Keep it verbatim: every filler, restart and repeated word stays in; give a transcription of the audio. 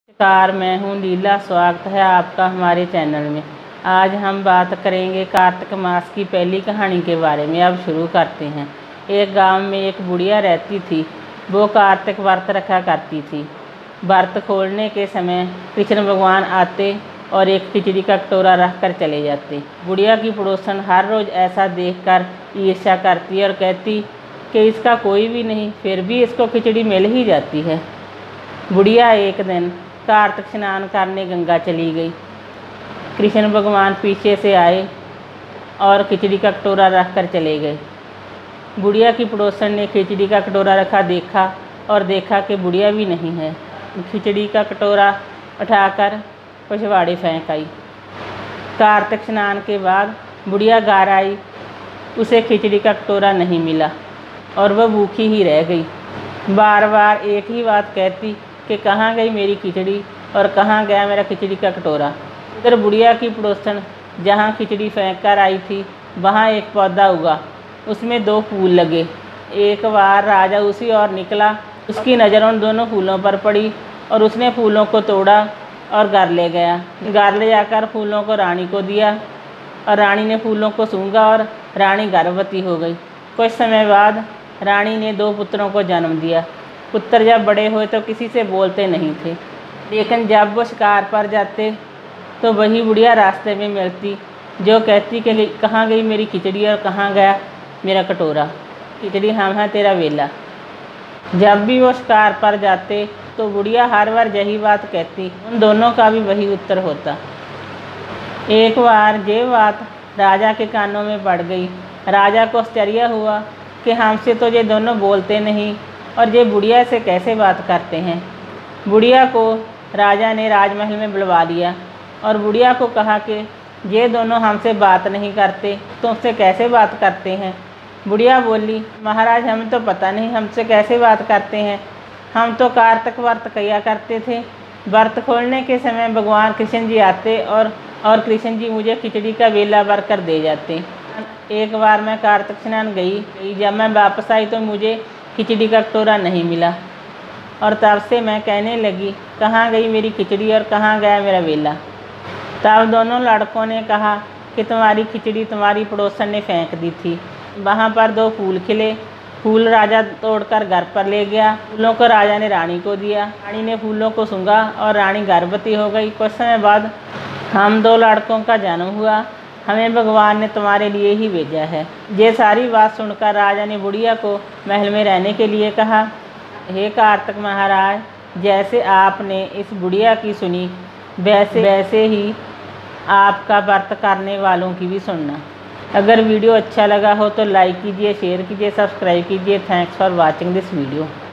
नमस्कार, मैं हूँ लीला। स्वागत है आपका हमारे चैनल में। आज हम बात करेंगे कार्तिक मास की पहली कहानी के बारे में। अब शुरू करते हैं। एक गांव में एक बुढ़िया रहती थी। वो कार्तिक व्रत रखा करती थी। व्रत खोलने के समय कृष्ण भगवान आते और एक खिचड़ी का कटोरा रख कर चले जाते। बुढ़िया की पड़ोसन हर रोज़ ऐसा देखकर ईर्ष्या करती और कहती कि इसका कोई भी नहीं, फिर भी इसको खिचड़ी मिल ही जाती है। बुढ़िया एक दिन कार्तिक स्नान करने गंगा चली गई। कृष्ण भगवान पीछे से आए और खिचड़ी का कटोरा रख कर चले गए। बुढ़िया की पड़ोसन ने खिचड़ी का कटोरा रखा देखा और देखा कि बुढ़िया भी नहीं है। खिचड़ी का कटोरा उठाकर पिछवाड़े फेंक आई। कार्तिक स्नान के बाद बुढ़िया घर आई। उसे खिचड़ी का कटोरा नहीं मिला और वह भूखी ही रह गई। बार बार एक ही बात कहती कि कहाँ गई मेरी खिचड़ी और कहाँ गया मेरा खिचड़ी का कटोरा। इधर बुढ़िया की पड़ोसन जहाँ खिचड़ी फेंक कर आई थी वहाँ एक पौधा उगा, उसमें दो फूल लगे। एक बार राजा उसी ओर निकला। उसकी नज़र उन दोनों फूलों पर पड़ी और उसने फूलों को तोड़ा और घर ले गया। घर ले जाकर फूलों को रानी को दिया और रानी ने फूलों को सूंघा और रानी गर्भवती हो गई। कुछ समय बाद रानी ने दो पुत्रों को जन्म दिया। पुत्र जब बड़े हुए तो किसी से बोलते नहीं थे, लेकिन जब वो शिकार पर जाते तो वही बुढ़िया रास्ते में मिलती, जो कहती कि कहाँ गई मेरी खिचड़ी और कहाँ गया मेरा कटोरा। खिचड़ी हम हैं तेरा वेला। जब भी वो शिकार पर जाते तो बुढ़िया हर बार यही बात कहती। उन दोनों का भी वही उत्तर होता। एक बार ये बात राजा के कानों में पड़ गई। राजा को आश्चर्य हुआ कि हमसे तो ये दोनों बोलते नहीं और ये बुढ़िया से कैसे बात करते हैं। बुढ़िया को राजा ने राजमहल में बुलवा लिया और बुढ़िया को कहा कि ये दोनों हमसे बात नहीं करते, तुमसे कैसे बात करते हैं। बुढ़िया बोली, महाराज हमें तो पता नहीं हमसे कैसे बात करते हैं। हम तो कार्तिक व्रत किया करते थे। व्रत खोलने के समय भगवान कृष्ण जी आते और और कृष्ण जी मुझे खिचड़ी का वेला भर कर दे जाते। एक बार मैं कार्तिक स्नान गई, जब मैं वापस आई तो मुझे खिचड़ी का कटोरा नहीं मिला और तब से मैं कहने लगी कहाँ गई मेरी खिचड़ी और कहाँ गया मेरा वेला। तब दोनों लड़कों ने कहा कि तुम्हारी खिचड़ी तुम्हारी पड़ोसन ने फेंक दी थी। वहाँ पर दो फूल खिले। फूल राजा तोड़कर घर पर ले गया। फूलों को राजा ने रानी को दिया। रानी ने फूलों को सूंघा और रानी गर्भवती हो गई। कुछ समय बाद हम दो लड़कों का जन्म हुआ। हमें भगवान ने तुम्हारे लिए ही भेजा है। ये सारी बात सुनकर राजा ने बुढ़िया को महल में रहने के लिए कहा। हे कार्तिक महाराज, जैसे आपने इस बुढ़िया की सुनी वैसे वैसे ही आपका व्रत करने वालों की भी सुनना। अगर वीडियो अच्छा लगा हो तो लाइक कीजिए, शेयर कीजिए, सब्सक्राइब कीजिए। Thanks for watching this video.